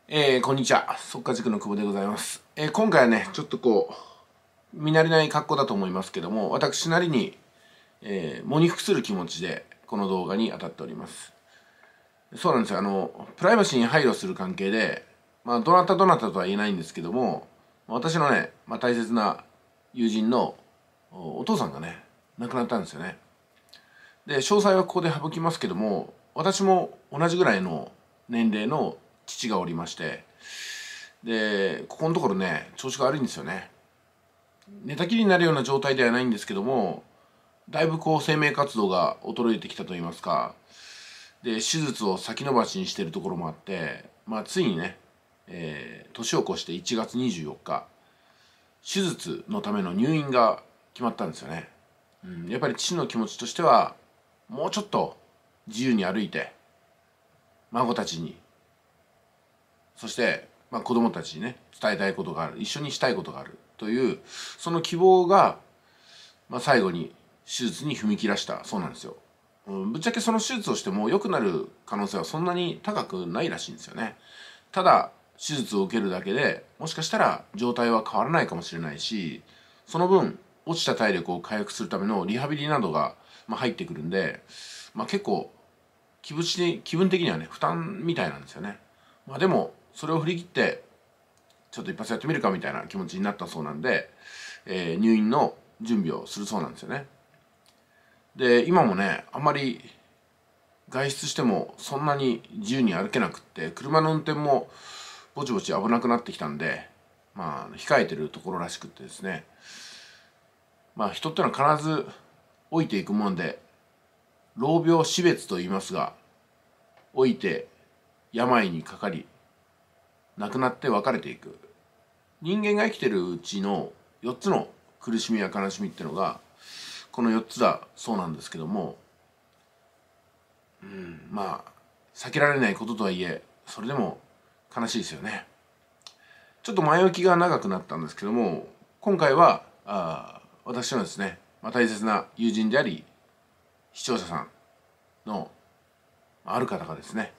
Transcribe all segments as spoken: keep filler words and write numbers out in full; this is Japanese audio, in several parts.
えー、こんにちは。速稼塾の久保でございます。えー、今回はね、ちょっとこう、見慣れない格好だと思いますけども、私なりに、えー、喪に服する気持ちで、この動画に当たっております。そうなんですよ。あの、プライバシーに配慮する関係で、まあ、どなたどなたとは言えないんですけども、私のね、まあ、大切な友人のお父さんがね、亡くなったんですよね。で、詳細はここで省きますけども、私も同じぐらいの年齢の父がおりまして、でここのところね調子が悪いんですよね。寝たきりになるような状態ではないんですけども、だいぶこう生命活動が衰えてきたといいますか、で手術を先延ばしにしているところもあって、まあ、ついにね、えー年を越していちがつにじゅうよっか手術のための入院が決まったんですよね。うん、やっぱり父の気持ちとしてはもうちょっと自由に歩いて孫たちに、そして、まあ、子供たちにね伝えたいことがある、一緒にしたいことがあるというその希望が、まあ、最後に手術に踏み切らしたそうなんですよ。うん、ぶっちゃけその手術をしても良くなる可能性はそんなに高くないらしいんですよね。ただ手術を受けるだけでもしかしたら状態は変わらないかもしれないし、その分落ちた体力を回復するためのリハビリなどが、まあ、入ってくるんで、まあ、結構気分的気分的にはね負担みたいなんですよね。まあ、でもそれを振り切ってちょっと一発やってみるかみたいな気持ちになったそうなんで、えー入院の準備をするそうなんですよね。で今もねあんまり外出してもそんなに自由に歩けなくって、車の運転もぼちぼち危なくなってきたんで、まあ控えてるところらしくってですね、まあ人ってのは必ず老いていくもんで、老病死別と言いますが、老いて病にかかり亡くなって別れていく、人間が生きてるうちのよっつの苦しみや悲しみっていうのがこのよっつだそうなんですけども、うん、まあ避けられないこととはいえそれでも悲しいですよね。ちょっと前置きが長くなったんですけども、今回はあ私のですね、まあ、大切な友人であり視聴者さんのある方がですね、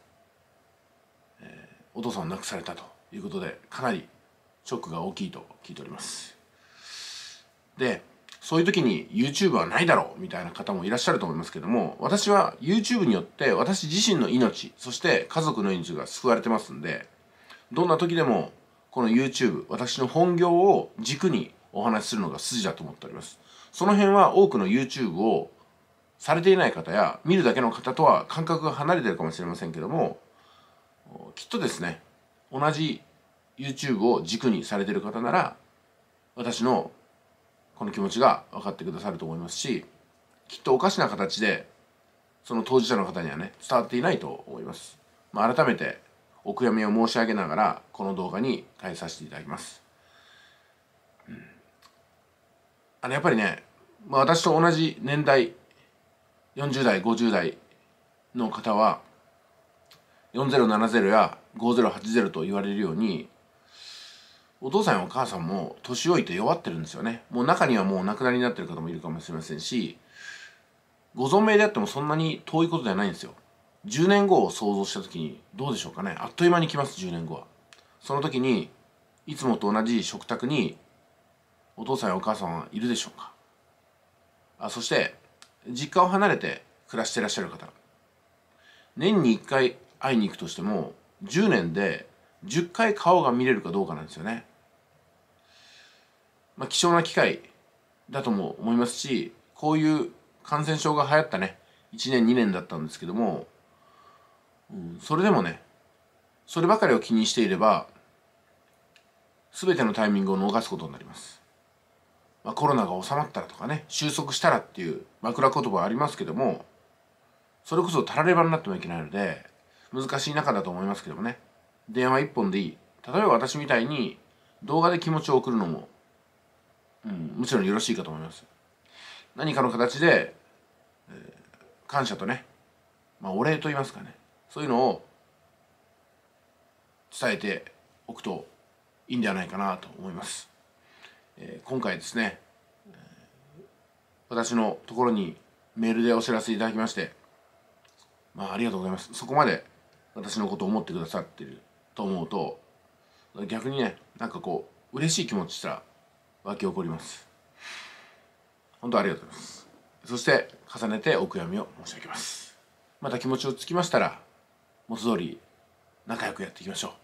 お父さんを亡くされたということで、かなりショックが大きいと聞いております。でそういう時に YouTube はないだろうみたいな方もいらっしゃると思いますけども、私は YouTube によって私自身の命、そして家族の命が救われてますんで、どんな時でもこの YouTube、 私の本業を軸にお話しするのが筋だと思っております。その辺は多くの YouTube をされていない方や見るだけの方とは感覚が離れてるかもしれませんけども、きっとですね同じ YouTube を軸にされている方なら私のこの気持ちが分かってくださると思いますし、きっとおかしな形でその当事者の方にはね伝わっていないと思います。まあ、改めてお悔やみを申し上げながらこの動画に変えさせていただきます。うん、あのやっぱりね、まあ、私と同じ年代よんじゅう代ごじゅう代の方はよんせんななじゅうやごせんはちじゅうと言われるように、お父さんやお母さんも年老いて弱ってるんですよね。もう中にはもうお亡くなりになってる方もいるかもしれませんし、ご存命であってもそんなに遠いことではないんですよ。じゅうねんごを想像した時にどうでしょうかね。あっという間に来ます。じゅうねんごは。その時にいつもと同じ食卓にお父さんやお母さんはいるでしょうか。あそして実家を離れて暮らしていらっしゃる方、年にいっかい会いに行くとしてもじゅうねんでじゅっかい顔が見れるかどうかなんですよね。まあ、貴重な機会だとも思いますし、こういう感染症が流行ったねいちねんにねんだったんですけども、うん、それでもねそればかりを気にしていれば全てのタイミングを逃すことになります。まあ、コロナが収まったらとかね収束したらっていう枕言葉はありますけども、それこそたらればになってもいけないので難しい中だと思いますけどもね、電話一本でいい、例えば私みたいに動画で気持ちを送るのも、うん、もちろんよろしいかと思います。何かの形で、えー感謝とね、まあ、お礼と言いますかね、そういうのを伝えておくといいんではないかなと思います。えー今回ですね、私のところにメールでお知らせいただきまして、まあ、ありがとうございます。そこまで私のことを思ってくださっていると思うと逆にね、なんかこう嬉しい気持ちすら湧き起こります。本当ありがとうございます。そして重ねてお悔やみを申し上げます。また気持ちをつきましたら元通り仲良くやっていきましょう。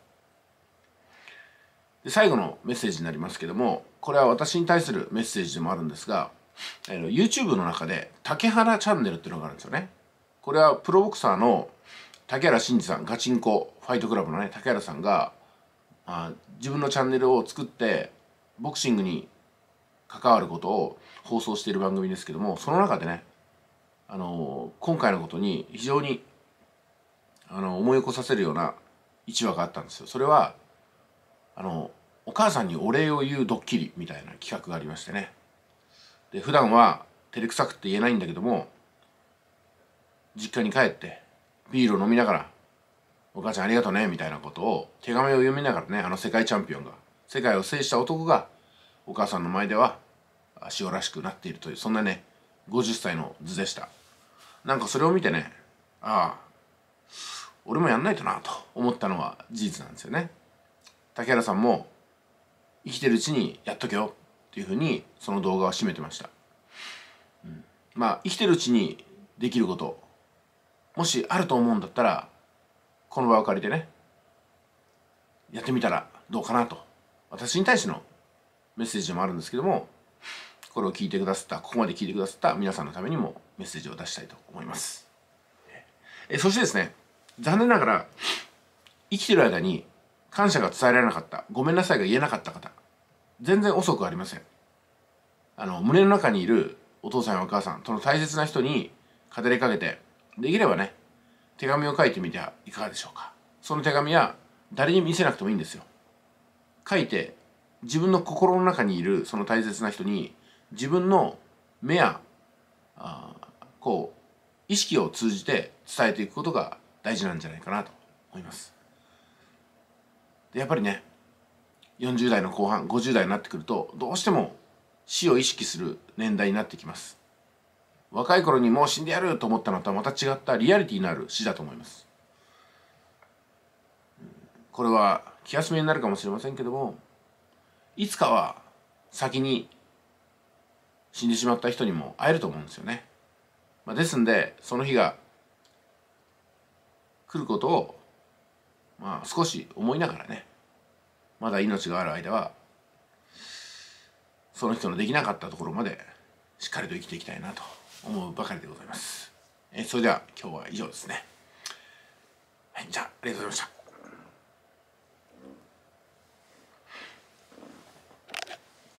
で最後のメッセージになりますけども、これは私に対するメッセージでもあるんですが、あの YouTube の中で竹原チャンネルっていうのがあるんですよね。これはプロボクサーの竹原慎二さん、ガチンコファイトクラブのね竹原さんがあ自分のチャンネルを作ってボクシングに関わることを放送している番組ですけども、その中でね、あの今回のことに非常にあの思い起こさせるようないちわがあったんですよ。それはあのお母さんにお礼を言うドッキリみたいな企画がありましてね。で普段は照れくさくて言えないんだけども、実家に帰ってビールを飲みながら「お母ちゃんありがとうね」みたいなことを手紙を読みながらね、あの世界チャンピオンが、世界を制した男がお母さんの前では塩らしくなっているという、そんなねごじゅっさいの図でした。なんかそれを見てね、ああ俺もやんないとなと思ったのは事実なんですよね。竹原さんも生きてるうちにやっとけよっていうふうにその動画を締めてました。うん、まあ生きてるうちにできることもしあると思うんだったら、この場を借りてねやってみたらどうかなと、私に対してのメッセージでもあるんですけども、これを聞いてくださった、ここまで聞いてくださった皆さんのためにもメッセージを出したいと思います。えそしてですね、残念ながら生きてる間に感謝が伝えられなかった、ごめんなさいが言えなかった方、全然遅くありません。あの胸の中にいるお父さんやお母さんとの大切な人に語りかけて、できればね手紙を書いてみてはいかがでしょうか。その手紙は誰に見せなくてもいいんですよ。書いて自分の心の中にいるその大切な人に自分の目やあこう意識を通じて伝えていくことが大事なんじゃないかなと思います。でやっぱりねよんじゅう代の後半ごじゅう代になってくるとどうしても死を意識する年代になってきます。若い頃にもう死んでやると思ったのとはまた違ったリアリティのある死だと思います。これは気休めになるかもしれませんけども、いつかは先に死んでしまった人にも会えると思うんですよね。まあ、ですんでその日が来ることを、まあ、少し思いながらね、まだ命がある間はその人のできなかったところまでしっかりと生きていきたいなと思うばかりでございます。えそれでは今日は以上ですね。はい、じゃあありがとうございました。